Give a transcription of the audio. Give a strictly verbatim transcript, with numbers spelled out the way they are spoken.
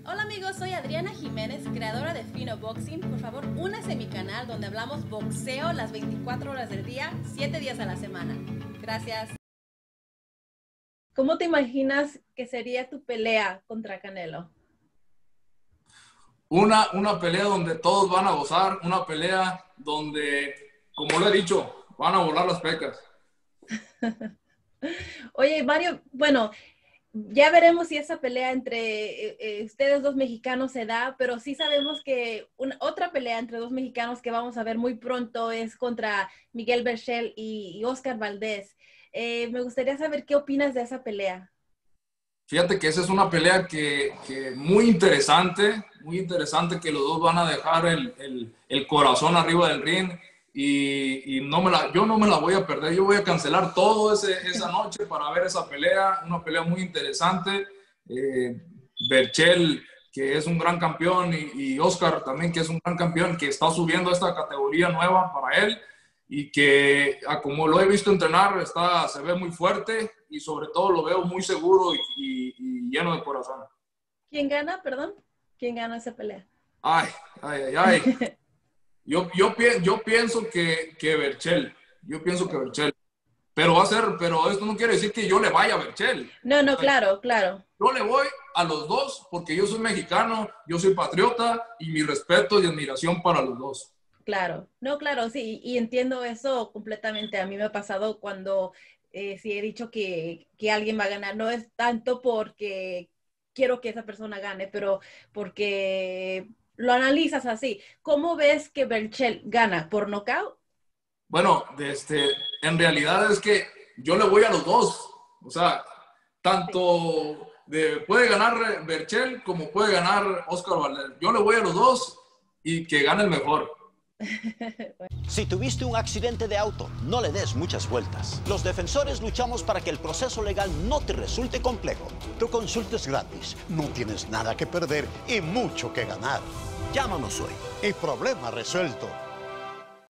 Hola amigos, soy Adriana Jiménez, creadora de Fino Boxing. Por favor, únase a mi canal donde hablamos boxeo las veinticuatro horas del día, siete días a la semana. Gracias. ¿Cómo te imaginas que sería tu pelea contra Canelo? Una, una pelea donde todos van a gozar, una pelea donde, como lo he dicho, van a volar las pecas. Oye, Mario, bueno, ya veremos si esa pelea entre eh, eh, ustedes dos mexicanos se da, pero sí sabemos que una, otra pelea entre dos mexicanos que vamos a ver muy pronto es contra Miguel Berchelt y, y Oscar Valdez. Eh, me gustaría saber qué opinas de esa pelea. Fíjate que esa es una pelea que, que muy interesante, muy interesante, que los dos van a dejar el, el, el corazón arriba del ring y, y no me la, yo no me la voy a perder. Yo voy a cancelar todo ese, esa noche para ver esa pelea, una pelea muy interesante. Eh, Berchelt, que es un gran campeón, y, y Oscar también, que es un gran campeón, que está subiendo a esta categoría nueva para él y que, como lo he visto entrenar, está, se ve muy fuerte y sobre todo lo veo muy seguro y, y, y lleno de corazón. ¿Quién gana, perdón? ¿Quién gana esa pelea? Ay, ay, ay, ay. Yo, yo, yo pienso que, que Berchelt, yo pienso que Berchelt, pero va a ser, pero esto no quiere decir que yo le vaya a Berchelt. No, no, O sea, claro, claro. yo le voy a los dos porque yo soy mexicano, yo soy patriota y mi respeto y admiración para los dos. Claro, no, claro, sí, y entiendo eso completamente. A mí me ha pasado cuando eh, sí he dicho que, que alguien va a ganar, no es tanto porque quiero que esa persona gane, pero porque lo analizas así. ¿Cómo ves que Berchelt gana? ¿Por nocaut? Bueno, este, en realidad es que yo le voy a los dos. O sea, Sí. tanto de, puede ganar Berchelt como puede ganar Oscar Valdez. Yo le voy a los dos y que gane el mejor. Si tuviste un accidente de auto, no le des muchas vueltas. Los defensores luchamos para que el proceso legal no te resulte complejo. Tu consulta es gratis, no tienes nada que perder y mucho que ganar. Llámanos hoy. Y problema resuelto.